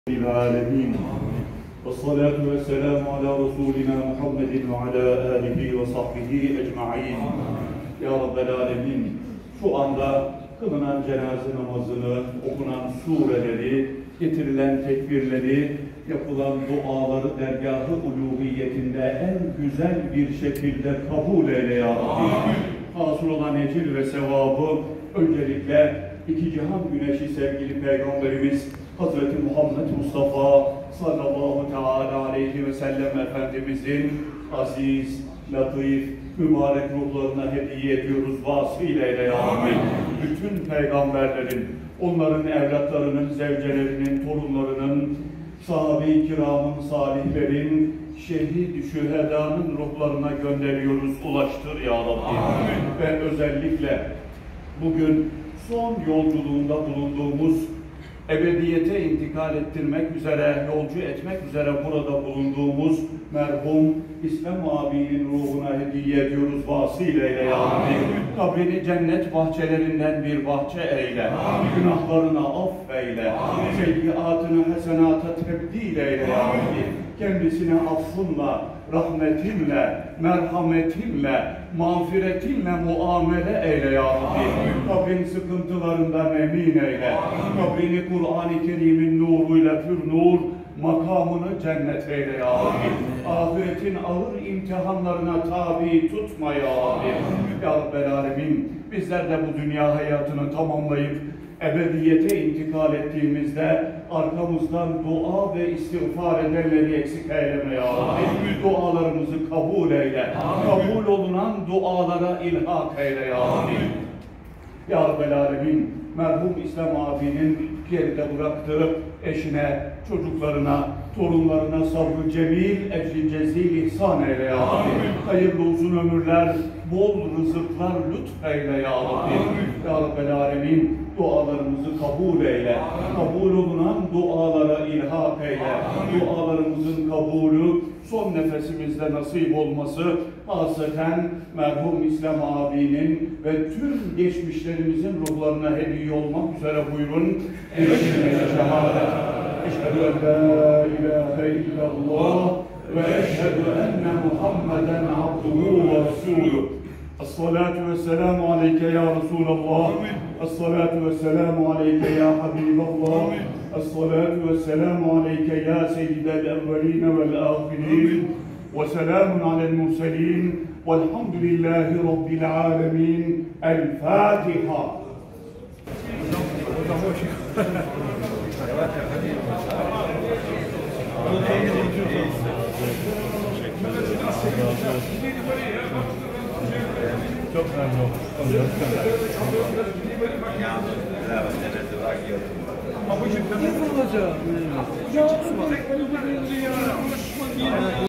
العالمين والصلاة والسلام على رسولنا محمد وعلى آله وصحبه أجمعين. Ya Rabbel Alemin, şu anda kılınan cenaze namazını, okunan sureleri, getirilen tekbirleri, yapılan duaları dergâh-ı uluhiyetinde en güzel bir şekilde kabul eyle ya Rabbi. Hasıl olan ecir ve sevabı öncelikle iki cihan güneşi sevgili Peygamberimiz Hazreti Muhammed Mustafa sallallahu teala aleyhi ve sellem Efendimizin aziz, latif, mübarek ruhlarına hediye ediyoruz. Vasıl eyle ya Rabbi. Bütün peygamberlerin, onların evlatlarının, zevcelerinin, torunlarının, sahabe-i kiramın, salihlerin, şehit-i şühedanın ruhlarına gönderiyoruz. Ulaştır ya Rabbi. Ve özellikle bugün son yolculuğunda bulunduğumuz, ebediyete intikal ettirmek üzere, yolcu etmek üzere burada bulunduğumuz merhum İslam abinin ruhuna hediye ediyoruz. Vasıl eyle ya Rabbi. Kabrini cennet bahçelerinden bir bahçe eyle. Günahlarına affeyle. Seyyiatını hasenata tebdil eyle ya Rabbi. Kendisine affınla, rahmetinle, merhametinle, mağfiretinle muamele eyle ya Rabbi. Kabrin sıkıntılarından emin eyle. Kabrini Kur'an-ı Kerim'in nuruyla pür nur, makamını cennet eyle ya Rabbi. Ahiretin ağır imtihanlarına tabi tutma ya Rabbi. Ya Rabbel Alemin, bizler de bu dünya hayatını tamamlayıp ebediyete intikal ettiğimizde arkamızdan dua ve istiğfar edenleri eksik eyleme ya Rabbi. Dualarımızı kabul eyle. Kabul olunan dualara ilhak eyle ya Rabbi. Ya Rabbel Alemin, merhum İslam abinin geride bıraktığı eşine, çocuklarına, torunlarına sabrı cemil, ecri cezil ihsan eyle ya Rabbi. Hayırlı uzun ömürler, bol rızıklar lütfeyle ya Rabbi. Ya Rabbel Alemin, dualarımızı kabul eyle. Kabul olunan dualara ilhak eyle. Dualarımızın kabulü son nefesimizde nasip olması, hasreten merhum İslam abinin ve tüm geçmişlerimizin ruhlarına hediye olmak üzere buyurun. Şehadet. Eşhedü en la ilahe illallah ve eşhedü enne Muhammeden abduhu ve resuluh. Esselatu vesselamu aleyke ya Resulallah. Esselatu vesselamu aleyke ya Habiballah. Esselatu vesselamu aleyke ya seyyidel evveline vel ahirin. Ve selamun alel murselin. Velhamdülillahi rabbil alemin. El Fatiha. Çok memnun oldum. Ama bu